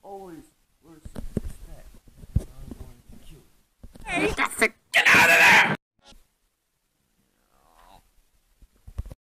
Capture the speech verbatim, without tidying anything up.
always respect. I'm going to kill you. Hey, that's a